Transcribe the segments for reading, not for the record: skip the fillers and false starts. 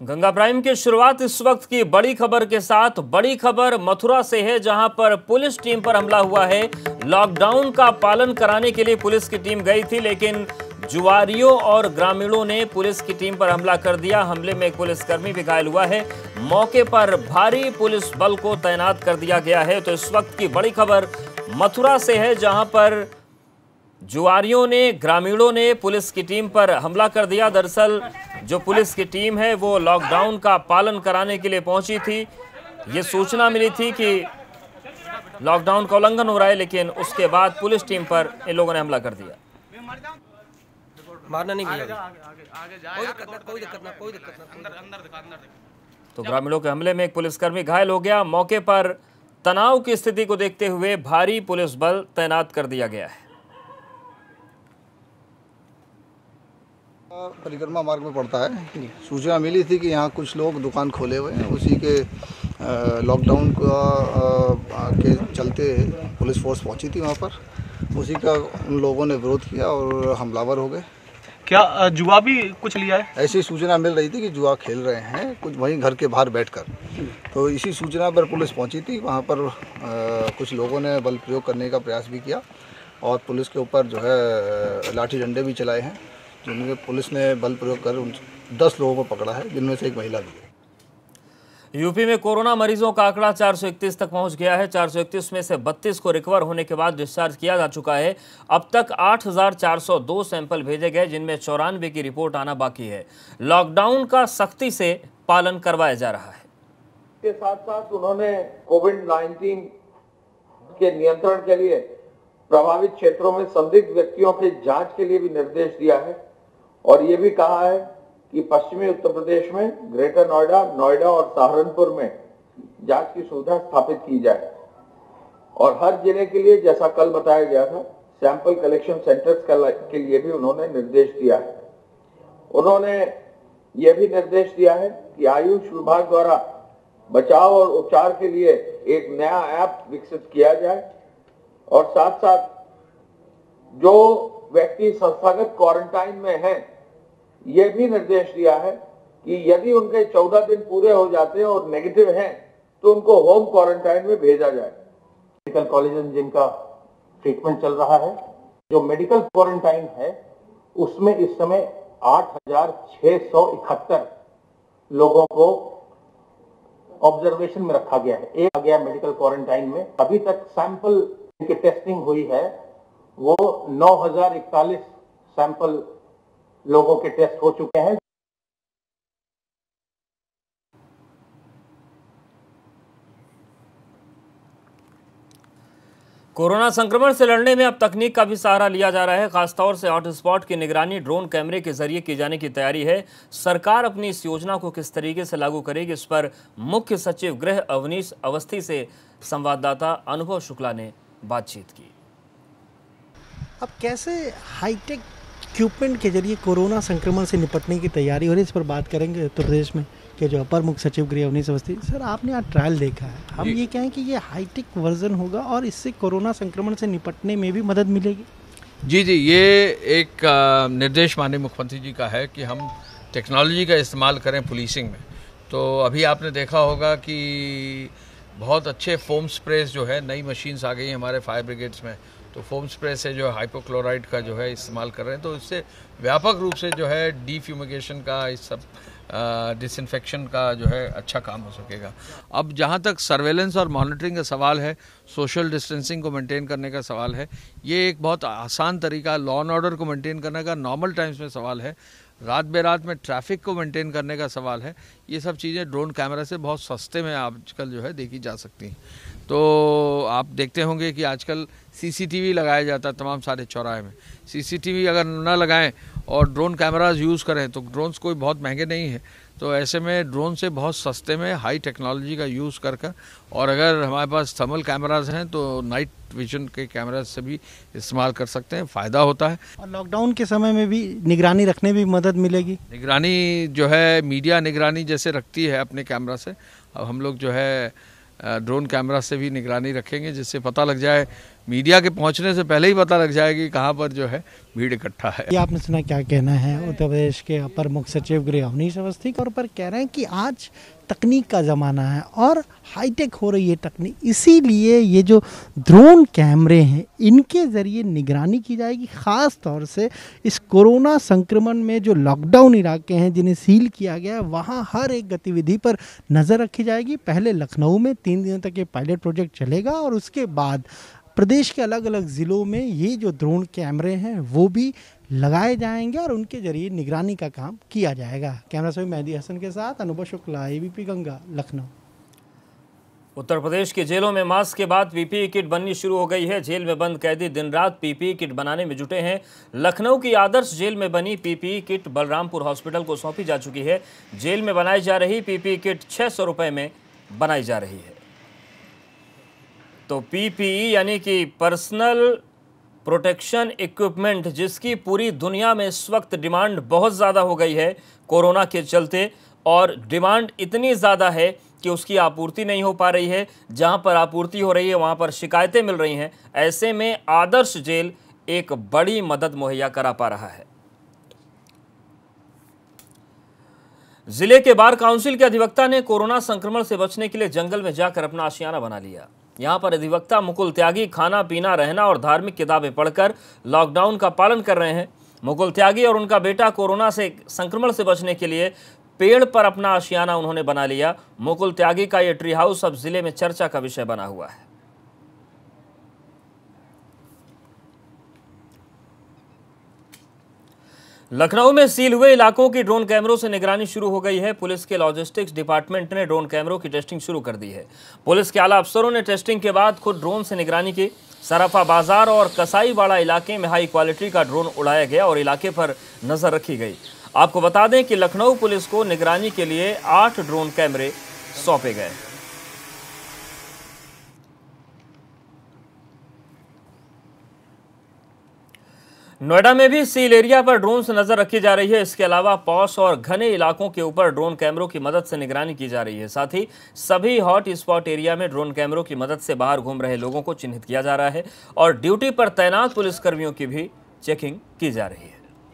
Ganga prime की शुरुआत इस वक्त की बड़ी खबर के साथ। बड़ी खबर मथुरा से है, जहां पर पुलिस टीम पर हमला हुआ है। लॉकडाउन का पालन कराने के लिए पुलिस की टीम गई थी, लेकिन जुआरियों और ग्रामीणों ने पुलिस की टीम पर हमला कर दिया। हमले में एक पुलिसकर्मी भी घायल हुआ है। मौके पर भारी पुलिस बल को तैनात कर दिया गया है। तो इस वक्त की बड़ी खबर मथुरा से है, जहां पर जुआरियों ने, ग्रामीणों ने पुलिस की टीम पर हमला कर दिया। दरअसल जो पुलिस की टीम है वो लॉकडाउन का पालन कराने के लिए पहुंची थी। ये सूचना मिली थी कि लॉकडाउन का उल्लंघन हो रहा है, लेकिन उसके बाद पुलिस टीम पर इन लोगों ने हमला कर दिया। मारना नहीं भैया, तो ग्रामीणों के हमले में एक पुलिसकर्मी घायल हो गया। मौके पर तनाव की स्थिति को देखते हुए भारी पुलिस बल तैनात कर दिया गया है। परिक्रमा मार्ग में पड़ता है। सूचना मिली थी कि यहाँ कुछ लोग दुकान खोले हुए हैं, उसी के लॉकडाउन के चलते पुलिस फोर्स पहुंची थी वहाँ पर। उसी का उन लोगों ने विरोध किया और हमलावर हो गए। क्या जुआ भी कुछ लिया है? ऐसी सूचना मिल रही थी कि जुआ खेल रहे हैं कुछ वहीं घर के बाहर बैठकर। तो इसी सूचना पर पुलिस पहुंची थी। वहाँ पर कुछ लोगों ने बल प्रयोग करने का प्रयास भी किया और पुलिस के ऊपर जो है लाठी डंडे भी चलाए हैं, जिनमें पुलिस ने बल प्रयोग कर 10 लोगों को पकड़ा है, जिनमें से एक महिला भी है। यूपी में कोरोना मरीजों का आंकड़ा 431 तक पहुंच गया है। 431 में से 32 को रिकवर होने के बाद डिस्चार्ज किया जा चुका है। अब तक 8,402 सैंपल भेजे गए, जिनमें 94 की रिपोर्ट आना बाकी है। लॉकडाउन का सख्ती से पालन करवाया जा रहा है। के साथ साथ उन्होंने कोविड-19 के नियंत्रण के लिए प्रभावित क्षेत्रों में संदिग्ध व्यक्तियों के जांच के लिए भी निर्देश दिया है और ये भी कहा है कि पश्चिमी उत्तर प्रदेश में ग्रेटर नोएडा, नोएडा और सहारनपुर में जांच की सुविधा स्थापित की जाए और हर जिले के लिए, जैसा कल बताया गया था, सैंपल कलेक्शन सेंटर्स के लिए भी उन्होंने निर्देश दिया है। उन्होंने ये भी निर्देश दिया है कि आयुष विभाग द्वारा बचाव और उपचार के लिए एक नया ऐप विकसित किया जाए और साथ साथ जो व्यक्ति संस्थागत क्वारंटाइन में हैं, यह भी निर्देश दिया है कि यदि उनके 14 दिन पूरे हो जाते हैं और नेगेटिव हैं तो उनको होम क्वारंटाइन में भेजा जाए। मेडिकल कॉलेज जिनका ट्रीटमेंट चल रहा है, जो मेडिकल क्वारंटाइन है उसमें इस समय 8,671 लोगों को ऑब्जर्वेशन में रखा गया है। एक आ गया मेडिकल क्वारंटाइन में। अभी तक सैंपल की टेस्टिंग हुई है वो 9,041 सैंपल लोगों के टेस्ट हो चुके हैं। कोरोना संक्रमण से लड़ने में अब तकनीक का भी सहारा लिया जा रहा है। खासतौर से हॉटस्पॉट की निगरानी ड्रोन कैमरे के जरिए की जाने की तैयारी है। सरकार अपनी इस योजना को किस तरीके से लागू करेगी, इस पर मुख्य सचिव गृह अवनीश अवस्थी से संवाददाता अनुभव शुक्ला ने बातचीत की। अब कैसे हाईटेक इक्विपमेंट के जरिए कोरोना संक्रमण से निपटने की तैयारी हो रही है, इस पर बात करेंगे उत्तर प्रदेश में के जो अपर मुख्य सचिव गृह अवनीश अवस्थी। सर, आपने आज ट्रायल देखा है, हम ये कहें कि ये हाईटेक वर्जन होगा और इससे कोरोना संक्रमण से निपटने में भी मदद मिलेगी? जी, ये एक निर्देश माननीय मुख्यमंत्री जी का है कि हम टेक्नोलॉजी का इस्तेमाल करें पुलिसिंग में। तो अभी आपने देखा होगा कि बहुत अच्छे फोम स्प्रेस जो है, नई मशीन्स आ गई हैं हमारे फायर ब्रिगेड्स में, तो फोम स्प्रे से जो है हाइपोक्लोराइड का जो है इस्तेमाल कर रहे हैं। तो इससे व्यापक रूप से जो है डीफ्यूमिगेशन का, इस सब डिसइंफेक्शन का जो है अच्छा काम हो सकेगा। अब जहाँ तक सर्वेलेंस और मॉनिटरिंग का सवाल है, सोशल डिस्टेंसिंग को मेंटेन करने का सवाल है, ये एक बहुत आसान तरीका, लॉ एंड ऑर्डर को मेंटेन करने का नॉर्मल टाइम्स में सवाल है, रात बेरात में ट्रैफिक को मेंटेन करने का सवाल है। ये सब चीज़ें ड्रोन कैमरा से बहुत सस्ते में आजकल जो है देखी जा सकती हैं। तो आप देखते होंगे कि आजकल सीसीटीवी लगाया जाता है तमाम सारे चौराहे में। सीसीटीवी अगर न लगाएं और ड्रोन कैमराज यूज़ करें तो ड्रोन्स कोई बहुत महंगे नहीं है, तो ऐसे में ड्रोन से बहुत सस्ते में हाई टेक्नोलॉजी का यूज़ कर और अगर हमारे पास थर्मल कैमराज हैं तो नाइट विजन के कैमराज से भी इस्तेमाल कर सकते हैं, फ़ायदा होता है। और लॉकडाउन के समय में भी निगरानी रखने में भी मदद मिलेगी? निगरानी जो है मीडिया निगरानी जैसे रखती है अपने कैमरा से, अब हम लोग जो है ड्रोन कैमरा से भी निगरानी रखेंगे, जिससे पता लग जाए मीडिया के पहुंचने से पहले ही पता लग जाएगा कि कहाँ पर जो है भीड़ इकट्ठा है। ये आपने सुना, क्या कहना है उत्तर प्रदेश के अपर मुख्य सचिव गृह अवनीश अवस्थी और पर कह रहे हैं कि आज तकनीक का ज़माना है और हाईटेक हो रही है तकनीक, इसीलिए ये जो ड्रोन कैमरे हैं इनके ज़रिए निगरानी की जाएगी। ख़ास तौर से इस कोरोना संक्रमण में जो लॉकडाउन इलाके हैं जिन्हें सील किया गया है वहाँ हर एक गतिविधि पर नज़र रखी जाएगी। पहले लखनऊ में 3 दिनों तक ये पायलट प्रोजेक्ट चलेगा और उसके बाद प्रदेश के अलग अलग ज़िलों में ये जो ड्रोन कैमरे हैं वो भी लगाए जाएंगे और उनके जरिए निगरानी का काम किया जाएगा। कैमरा से मेहदी हसन के साथ अनुभव शुक्ला, एबीपी गंगा, लखनऊ। उत्तर प्रदेश की जेलों में मास्क के बाद पीपीई किट बननी शुरू हो गई है। जेल में बंद कैदी दिन रात पीपीई किट बनाने में जुटे हैं। लखनऊ की आदर्श जेल में बनी पीपीई किट बलरामपुर हॉस्पिटल को सौंपी जा चुकी है। जेल में बनाई जा रही पीपीई किट 600 रुपये में बनाई जा रही है। तो पीपीई यानी कि पर्सनल प्रोटेक्शन इक्विपमेंट, जिसकी पूरी दुनिया में इस वक्त डिमांड बहुत ज़्यादा हो गई है कोरोना के चलते, और डिमांड इतनी ज़्यादा है कि उसकी आपूर्ति नहीं हो पा रही है। जहां पर आपूर्ति हो रही है वहां पर शिकायतें मिल रही हैं। ऐसे में आदर्श जेल एक बड़ी मदद मुहैया करा पा रहा है। जिले के बार काउंसिल के अधिवक्ता ने कोरोना संक्रमण से बचने के लिए जंगल में जाकर अपना आशियाना बना लिया। यहाँ पर अधिवक्ता मुकुल त्यागी खाना पीना रहना और धार्मिक किताबें पढ़कर लॉकडाउन का पालन कर रहे हैं। मुकुल त्यागी और उनका बेटा कोरोना से संक्रमण से बचने के लिए पेड़ पर अपना आशियाना उन्होंने बना लिया। मुकुल त्यागी का यह ट्री हाउस अब जिले में चर्चा का विषय बना हुआ है। लखनऊ में सील हुए इलाकों की ड्रोन कैमरों से निगरानी शुरू हो गई है। पुलिस के लॉजिस्टिक्स डिपार्टमेंट ने ड्रोन कैमरों की टेस्टिंग शुरू कर दी है। पुलिस के आला अफसरों ने टेस्टिंग के बाद खुद ड्रोन से निगरानी की। सराफा बाजार और कसाईवाड़ा इलाके में हाई क्वालिटी का ड्रोन उड़ाया गया और इलाके पर नजर रखी गई। आपको बता दें कि लखनऊ पुलिस को निगरानी के लिए 8 ड्रोन कैमरे सौंपे गए। नोएडा में भी सील एरिया पर ड्रोन से नजर रखी जा रही है। इसके अलावा पॉश और घने इलाकों के ऊपर ड्रोन कैमरों की मदद से निगरानी की जा रही है। साथ ही सभी हॉट स्पॉट एरिया में ड्रोन कैमरों की मदद से बाहर घूम रहे लोगों को चिन्हित किया जा रहा है और ड्यूटी पर तैनात पुलिसकर्मियों की भी चेकिंग की जा रही है।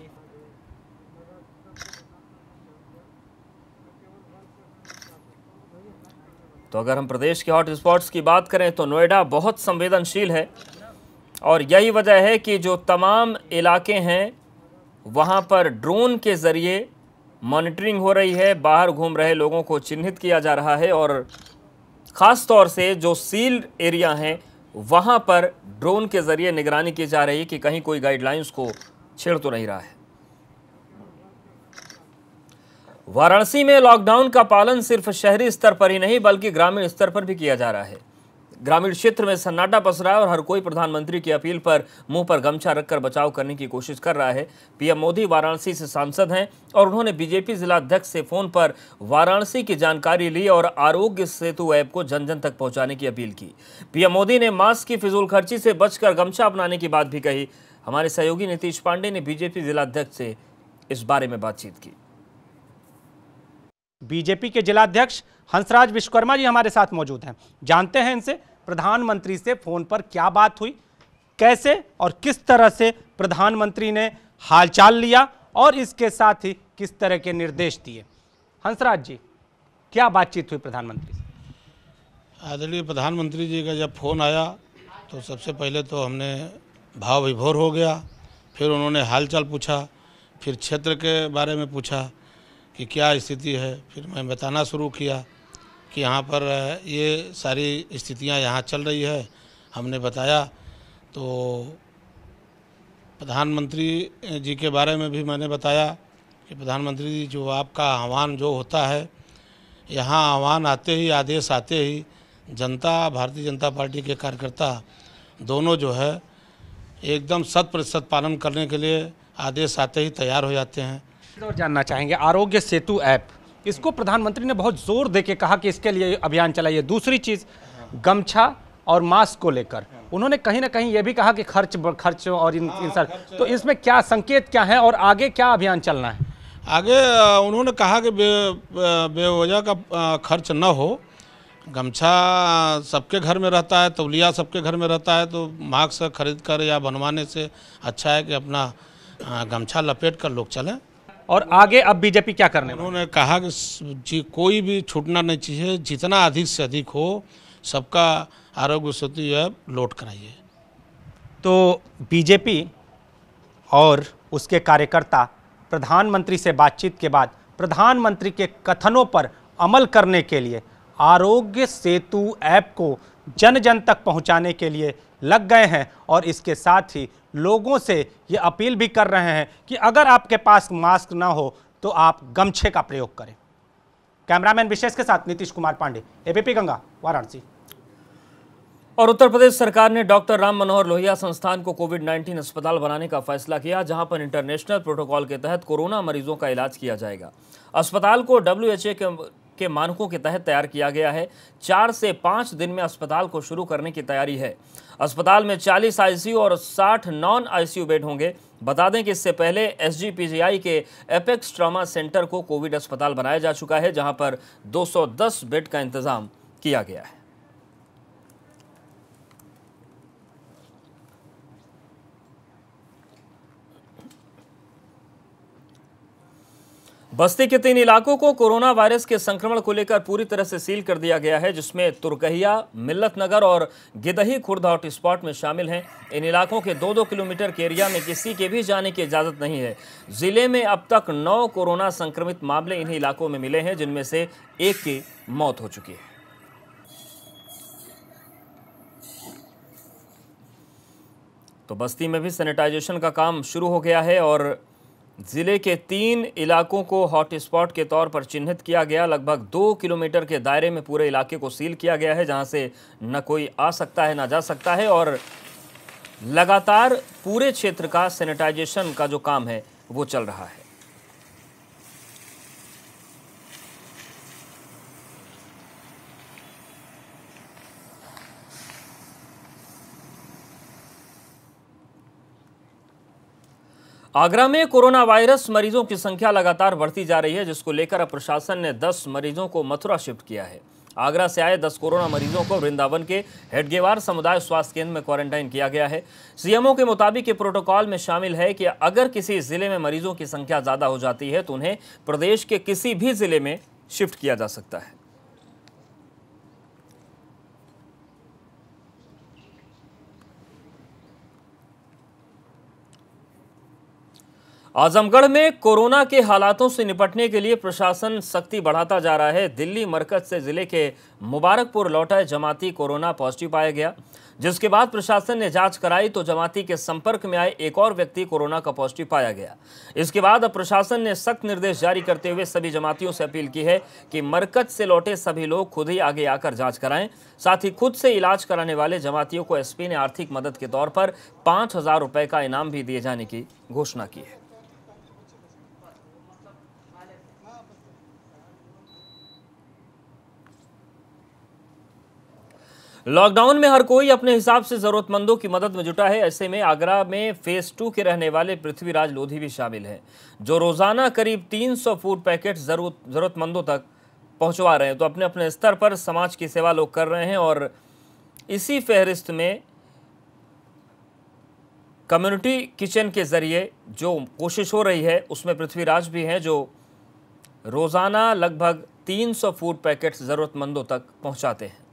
तो अगर हम प्रदेश के हॉट स्पॉट्स की बात करें तो नोएडा बहुत संवेदनशील है और यही वजह है कि जो तमाम इलाके हैं वहां पर ड्रोन के जरिए मॉनिटरिंग हो रही है। बाहर घूम रहे लोगों को चिन्हित किया जा रहा है और ख़ास तौर से जो सील्ड एरिया हैं वहां पर ड्रोन के जरिए निगरानी की जा रही है कि कहीं कोई गाइडलाइंस को छेड़ तो नहीं रहा है। वाराणसी में लॉकडाउन का पालन सिर्फ शहरी स्तर पर ही नहीं बल्कि ग्रामीण स्तर पर भी किया जा रहा है। ग्रामीण क्षेत्र में सन्नाटा पसरा है और हर कोई प्रधानमंत्री की अपील पर मुंह पर गमछा रखकर बचाव करने की कोशिश कर रहा है। पीएम मोदी वाराणसी से सांसद हैं और उन्होंने बीजेपी जिला अध्यक्ष से फोन पर वाराणसी की जानकारी ली और आरोग्य सेतु ऐप को जन जन तक पहुंचाने की अपील की। पीएम मोदी ने मास्क की फिजूल खर्ची से बचकर गमछा अपनाने की बात भी कही। हमारे सहयोगी नीतीश पांडे ने बीजेपी जिला अध्यक्ष से इस बारे में बातचीत की। बीजेपी के जिलाध्यक्ष हंसराज विश्वकर्मा जी हमारे साथ मौजूद हैं। जानते हैं इनसे प्रधानमंत्री से फोन पर क्या बात हुई, कैसे और किस तरह से प्रधानमंत्री ने हालचाल लिया और इसके साथ ही किस तरह के निर्देश दिए। हंसराज जी, क्या बातचीत हुई प्रधानमंत्री से? आदरणीय प्रधानमंत्री जी का जब फोन आया तो सबसे पहले तो हमने भाव विभोर हो गया। फिर उन्होंने हालचाल पूछा, फिर क्षेत्र के बारे में पूछा कि क्या स्थिति है। फिर मैं बताना शुरू किया कि यहाँ पर ये सारी स्थितियाँ यहाँ चल रही है। हमने बताया तो प्रधानमंत्री जी के बारे में भी मैंने बताया कि प्रधानमंत्री जी जो आपका आह्वान जो होता है, यहाँ आह्वान आते ही, आदेश आते ही जनता, भारतीय जनता पार्टी के कार्यकर्ता दोनों जो है एकदम 100% पालन करने के लिए आदेश आते ही तैयार हो जाते हैं। और जानना चाहेंगे आरोग्य सेतु ऐप, इसको प्रधानमंत्री ने बहुत जोर देके कहा कि इसके लिए अभियान चलाइए। दूसरी चीज़ गमछा और मास्क को लेकर उन्होंने कहीं ना कहीं ये भी कहा कि खर्च और इन सर, तो इसमें क्या संकेत क्या है और आगे क्या अभियान चलना है? आगे उन्होंने कहा कि बेवजह का खर्च न हो, गमछा सबके घर में रहता है, तौलिया सबके घर में रहता है, तो मास्क खरीद कर या बनवाने से अच्छा है कि अपना गमछा लपेट कर लोग चलें। और आगे अब बीजेपी क्या करने वाली? उन्होंने कहा कि कोई भी छूटना नहीं चाहिए, जितना अधिक से अधिक हो सबका आरोग्य सेतु जो है लोड कराइए। तो बीजेपी और उसके कार्यकर्ता प्रधानमंत्री से बातचीत के बाद प्रधानमंत्री के कथनों पर अमल करने के लिए आरोग्य सेतु ऐप को जन जन तक पहुंचाने के लिए लग गए हैं और इसके साथ ही लोगों से ये अपील भी कर रहे हैं कि अगर आपके पास मास्क ना हो तो आप गमछे का प्रयोग करें। कैमरामैन विशेष के साथ नीतीश कुमार पांडे, एबीपी गंगा, वाराणसी। और उत्तर प्रदेश सरकार ने डॉक्टर राम मनोहर लोहिया संस्थान को कोविड-19 अस्पताल बनाने का फैसला किया, जहां पर इंटरनेशनल प्रोटोकॉल के तहत कोरोना मरीजों का इलाज किया जाएगा। अस्पताल को WHO के मानकों के तहत तैयार किया गया है। 4 से 5 दिन में अस्पताल को शुरू करने की तैयारी है। अस्पताल में 40 ICU और 60 नॉन ICU बेड होंगे। बता दें कि इससे पहले SGPGI के एपेक्स ट्रॉमा सेंटर को कोविड अस्पताल बनाया जा चुका है, जहां पर 210 बेड का इंतजाम किया गया है। बस्ती के 3 इलाकों को कोरोना वायरस के संक्रमण को लेकर पूरी तरह से सील कर दिया गया है, जिसमें तुरकहिया, मिल्लत नगर और गिदही खुर्द हॉटस्पॉट में शामिल हैं। इन इलाकों के 2-2 किलोमीटर के एरिया में किसी के भी जाने की इजाजत नहीं है। जिले में अब तक 9 कोरोना संक्रमित मामले इन्हीं इलाकों में मिले हैं, जिनमें से 1 की मौत हो चुकी है। तो बस्ती में भी सैनिटाइजेशन का काम शुरू हो गया है और जिले के 3 इलाकों को हॉटस्पॉट के तौर पर चिन्हित किया गया। लगभग 2 किलोमीटर के दायरे में पूरे इलाके को सील किया गया है, जहां से न कोई आ सकता है न जा सकता है और लगातार पूरे क्षेत्र का सैनिटाइजेशन का जो काम है वो चल रहा है। आगरा में कोरोना वायरस मरीजों की संख्या लगातार बढ़ती जा रही है, जिसको लेकर अब प्रशासन ने 10 मरीजों को मथुरा शिफ्ट किया है। आगरा से आए 10 कोरोना मरीजों को वृंदावन के हेडगेवार समुदाय स्वास्थ्य केंद्र में क्वारंटाइन किया गया है। सीएमओ के मुताबिक ये प्रोटोकॉल में शामिल है कि अगर किसी जिले में मरीजों की संख्या ज्यादा हो जाती है तो उन्हें प्रदेश के किसी भी जिले में शिफ्ट किया जा सकता है। आजमगढ़ में कोरोना के हालातों से निपटने के लिए प्रशासन सख्ती बढ़ाता जा रहा है। दिल्ली मरकज से जिले के मुबारकपुर लौटा जमाती कोरोना पॉजिटिव पाया गया, जिसके बाद प्रशासन ने जांच कराई तो जमाती के संपर्क में आए एक और व्यक्ति कोरोना का पॉजिटिव पाया गया। इसके बाद अब प्रशासन ने सख्त निर्देश जारी करते हुए सभी जमातियों से अपील की है कि मरकज से लौटे सभी लोग खुद ही आगे आकर जांच कराएं। साथ ही खुद से इलाज कराने वाले जमातियों को एसपी ने आर्थिक मदद के तौर पर 5,000 रुपए का इनाम भी दिए जाने की घोषणा की है। लॉकडाउन में हर कोई अपने हिसाब से जरूरतमंदों की मदद में जुटा है। ऐसे में आगरा में फेज 2 के रहने वाले पृथ्वीराज लोधी भी शामिल हैं, जो रोजाना करीब 300 फूड पैकेट जरूरतमंदों तक पहुंचवा रहे हैं। तो अपने अपने स्तर पर समाज की सेवा लोग कर रहे हैं और इसी फहरिस्त में कम्युनिटी किचन के जरिए जो कोशिश हो रही है उसमें पृथ्वीराज भी हैं, जो रोजाना लगभग 300 फूड पैकेट जरूरतमंदों तक पहुंचाते हैं।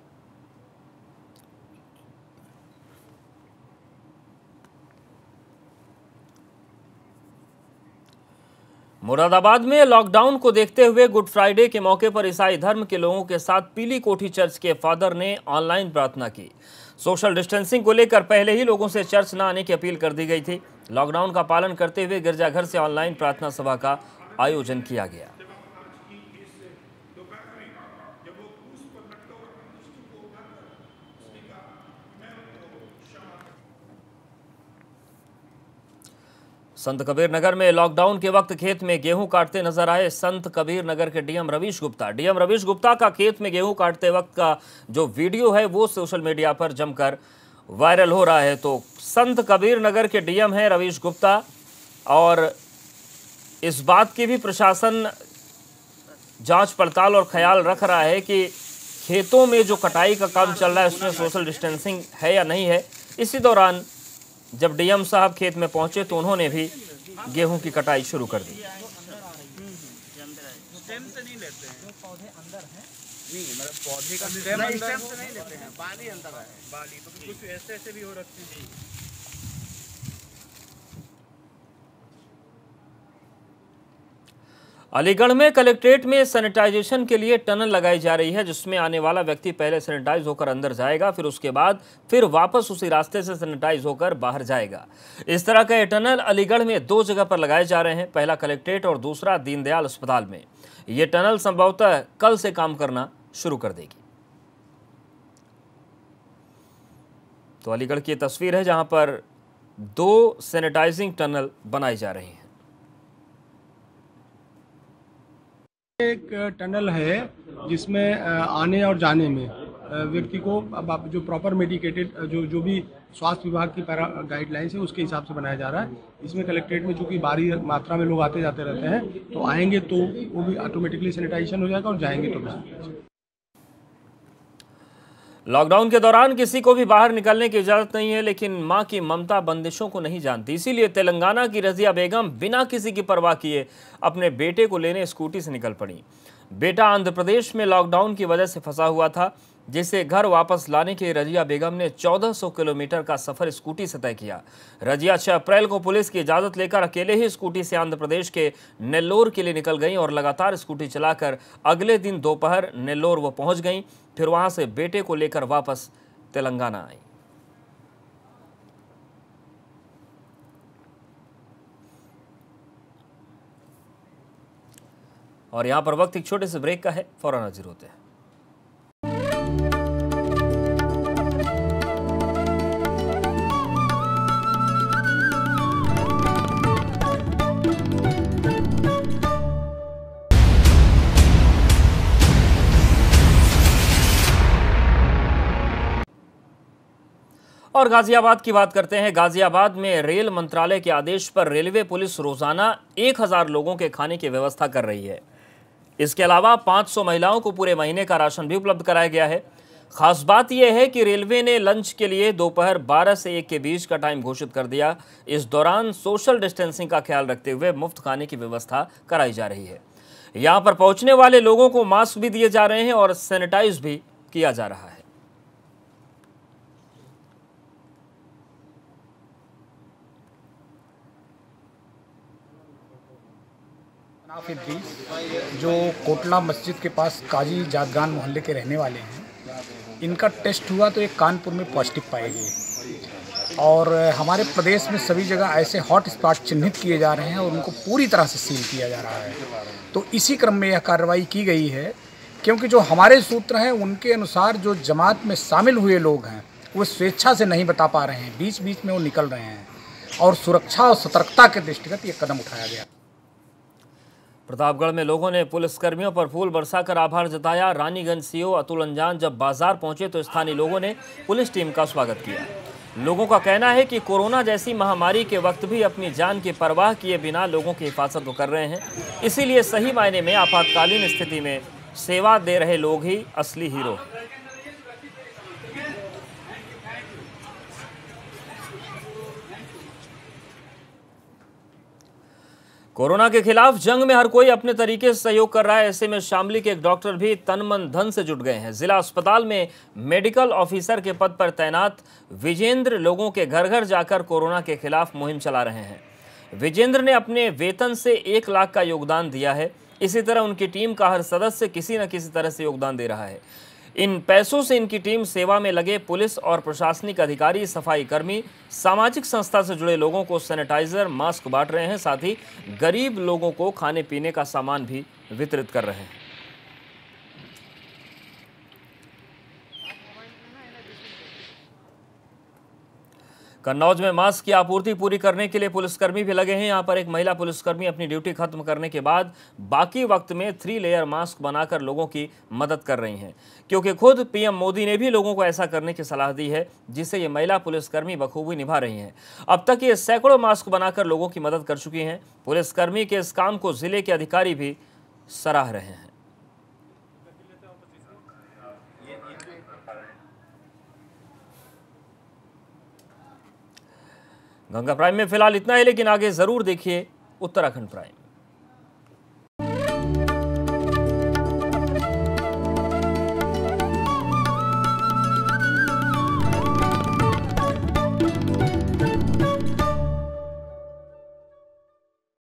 मुरादाबाद में लॉकडाउन को देखते हुए गुड फ्राइडे के मौके पर ईसाई धर्म के लोगों के साथ पीली कोठी चर्च के फादर ने ऑनलाइन प्रार्थना की। सोशल डिस्टेंसिंग को लेकर पहले ही लोगों से चर्च न आने की अपील कर दी गई थी। लॉकडाउन का पालन करते हुए गिरजाघर से ऑनलाइन प्रार्थना सभा का आयोजन किया गया। संत कबीर नगर में लॉकडाउन के वक्त खेत में गेहूं काटते नजर आए संत कबीर नगर के डीएम रवीश गुप्ता। डीएम रवीश गुप्ता का खेत में गेहूं काटते वक्त का जो वीडियो है वो सोशल मीडिया पर जमकर वायरल हो रहा है। तो संत कबीर नगर के डीएम हैं रवीश गुप्ता और इस बात की भी प्रशासन जांच पड़ताल और ख्याल रख रहा है कि खेतों में जो कटाई का काम चल रहा है उसमें सोशल डिस्टेंसिंग है या नहीं है। इसी दौरान जब डीएम साहब खेत में पहुंचे तो उन्होंने भी गेहूं की कटाई शुरू कर दी। अलीगढ़ में कलेक्ट्रेट में सैनिटाइजेशन के लिए टनल लगाई जा रही है, जिसमें आने वाला व्यक्ति पहले सैनिटाइज होकर अंदर जाएगा, फिर उसके बाद वापस उसी रास्ते से सैनिटाइज होकर बाहर जाएगा। इस तरह का ये टनल अलीगढ़ में 2 जगह पर लगाए जा रहे हैं, पहला कलेक्ट्रेट और दूसरा दीनदयाल अस्पताल में। ये टनल संभवतः कल से काम करना शुरू कर देगी। तो अलीगढ़ की तस्वीर है जहां पर 2 सैनिटाइजिंग टनल बनाई जा रही हैं। एक टनल है जिसमें आने और जाने में व्यक्ति को अब आप जो प्रॉपर मेडिकेटेड जो भी स्वास्थ्य विभाग की गाइडलाइंस है उसके हिसाब से बनाया जा रहा है। इसमें कलेक्ट्रेट में चूंकि भारी मात्रा में लोग आते जाते रहते हैं, तो आएंगे तो वो भी ऑटोमेटिकली सैनिटाइजेशन हो जाएगा और जाएंगे तो भी सैनिटाइजेशन। लॉकडाउन के दौरान किसी को भी बाहर निकलने की इजाजत नहीं है, लेकिन मां की ममता बंदिशों को नहीं जानती। इसीलिए तेलंगाना की रजिया बेगम बिना किसी की परवाह किए अपने बेटे को लेने स्कूटी से निकल पड़ी। बेटा आंध्र प्रदेश में लॉकडाउन की वजह से फंसा हुआ था, जिसे घर वापस लाने के रजिया बेगम ने 1400 किलोमीटर का सफर स्कूटी से तय किया। रजिया 6 अप्रैल को पुलिस की इजाजत लेकर अकेले ही स्कूटी से आंध्र प्रदेश के नेल्लोर के लिए निकल गई और लगातार स्कूटी चलाकर अगले दिन दोपहर नेल्लोर वो पहुंच गई। फिर वहां से बेटे को लेकर वापस तेलंगाना आई। और यहां पर वक्त एक छोटे से ब्रेक का है, फौरन हाजिर होते हैं। और गाजियाबाद की बात करते हैं। गाजियाबाद में रेल मंत्रालय के आदेश पर रेलवे पुलिस रोजाना 1000 लोगों के खाने की व्यवस्था कर रही है। इसके अलावा 500 महिलाओं को पूरे महीने का राशन भी उपलब्ध कराया गया है। खास बात यह है कि रेलवे ने लंच के लिए दोपहर 12 से 1 के बीच का टाइम घोषित कर दिया। इस दौरान सोशल डिस्टेंसिंग का ख्याल रखते हुए मुफ्त खाने की व्यवस्था कराई जा रही है। यहाँ पर पहुंचने वाले लोगों को मास्क भी दिए जा रहे हैं और सैनिटाइज भी किया जा रहा है। जो कोटला मस्जिद के पास काजी जादगान मोहल्ले के रहने वाले हैं, इनका टेस्ट हुआ तो एक कानपुर में पॉजिटिव पाए गए और हमारे प्रदेश में सभी जगह ऐसे हॉट स्पॉट चिन्हित किए जा रहे हैं और उनको पूरी तरह से सील किया जा रहा है। तो इसी क्रम में यह कार्रवाई की गई है, क्योंकि जो हमारे सूत्र हैं उनके अनुसार जो जमात में शामिल हुए लोग हैं वो स्वेच्छा से नहीं बता पा रहे हैं, बीच बीच में वो निकल रहे हैं और सुरक्षा और सतर्कता के दृष्टिगत ये कदम उठाया गया। प्रतापगढ़ में लोगों ने पुलिसकर्मियों पर फूल बरसाकर आभार जताया। रानीगंज सीओ अतुल अंजान जब बाजार पहुंचे तो स्थानीय लोगों ने पुलिस टीम का स्वागत किया। लोगों का कहना है कि कोरोना जैसी महामारी के वक्त भी अपनी जान की परवाह किए बिना लोगों की हिफाजत तो कर रहे हैं। इसीलिए सही मायने में आपातकालीन स्थिति में सेवा दे रहे लोग ही असली हीरो हैं। कोरोना के खिलाफ जंग में हर कोई अपने तरीके से सहयोग कर रहा है। ऐसे में शामली के एक डॉक्टर भी तन मन धन से जुट गए हैं। जिला अस्पताल में मेडिकल ऑफिसर के पद पर तैनात विजेंद्र लोगों के घर घर जाकर कोरोना के खिलाफ मुहिम चला रहे हैं। विजेंद्र ने अपने वेतन से 1 लाख का योगदान दिया है। इसी तरह उनकी टीम का हर सदस्य किसी न किसी तरह से योगदान दे रहा है। इन पैसों से इनकी टीम सेवा में लगे पुलिस और प्रशासनिक अधिकारी, सफाई कर्मी, सामाजिक संस्था से जुड़े लोगों को सैनिटाइजर, मास्क बांट रहे हैं। साथ ही गरीब लोगों को खाने पीने का सामान भी वितरित कर रहे हैं। कन्नौज में मास्क की आपूर्ति पूरी करने के लिए पुलिसकर्मी भी लगे हैं। यहाँ पर एक महिला पुलिसकर्मी अपनी ड्यूटी खत्म करने के बाद बाकी वक्त में 3 लेयर मास्क बनाकर लोगों की मदद कर रही हैं, क्योंकि खुद पीएम मोदी ने भी लोगों को ऐसा करने की सलाह दी है, जिसे ये महिला पुलिसकर्मी बखूबी निभा रही हैं। अब तक ये सैकड़ों मास्क बनाकर लोगों की मदद कर चुकी हैं। पुलिसकर्मी के इस काम को जिले के अधिकारी भी सराह रहे हैं। गंगा प्राइम में फिलहाल इतना है, लेकिन आगे जरूर देखिए उत्तराखंड प्राइम।